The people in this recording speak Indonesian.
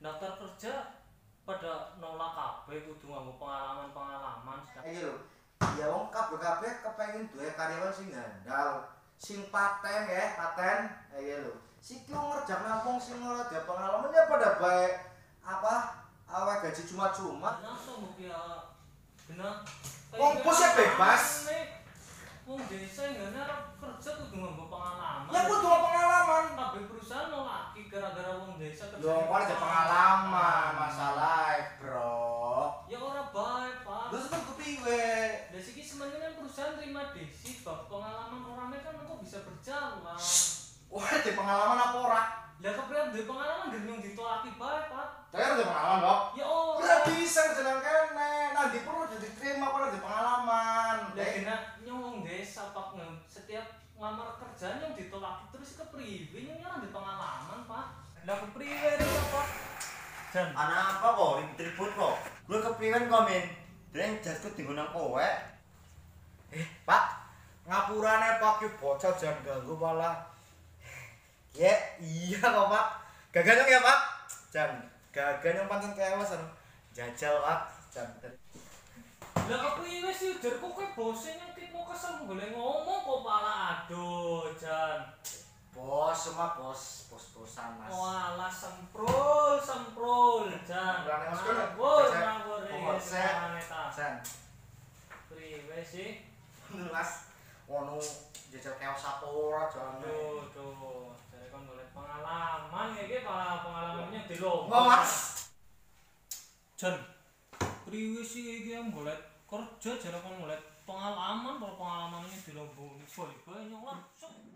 daftar kerja pada nolak kabeh kudu nganggo pengalaman-pengalaman. Iki lho. Ya wong kabeh kepengin duwe karyawan sing handal, sing paten ya, paten. Iya lho. Siki ngerjakno wong sing ora duwe pengalaman ya pada bae awake gaji cuma-cuma. Langsung mbok ya bener. Wong bos ya bebas. Wong desa ngene arep kerja kudu nganggo pengalaman. Ya kudu pengalaman. Kabeh perusahaan nolak gara-gara wong desa kerja. Lho, kok ada pengalaman masalah, Bro. Ya ora bae, Pak. Lho sebab kepiye? Lah siki semenene perusahaan terima desi bab pengalaman orangnya kan kok bisa berjalan. Wah, ada pengalaman apa ora? Lah kepriye duwe pengalaman gendong ditolaki bae, Pak. Saya ada pengalaman, Dok. Ya ora. Ya bisa jeneng kene. Nanti perlu diterima kalau ada pengalaman. Lah kena nyong desa Pak setiap ngamar kerjaan yang ditolak terus kepriwe nyong ora ndek pengalaman, Pak. Lah kepriwe rek, Pak? Jan, Anak apa kok ribut kok? Gue kepriwen kok min. Deng jasku tinggal nang kowe. Pak, ngapurane Pak ki bocah jan ganggu malah. Ya, iya kok, Pak. Gagal ya, Pak. Jan, gagal yang pancen kewas jajal, Pak. Jan. lah kepriwe sih jarku kowe bose nyengkitno kesel golek ngomong kok malah aduh, Jan. Bos, semua bos-bosan, Mas. Walah semprul, Jan. Berani Mas kowe. Ngawur, Jan. Priwe sih? Mas, ngono jajal kewas apa ora jane. Tuh. Jare kon golek pengalaman iki pengalamannya dilomba. Mas. Jan. Priwe sih iki yang golek kerja jare kon golek pengalaman, pengalamannya dilomba. Boy, nyong langsung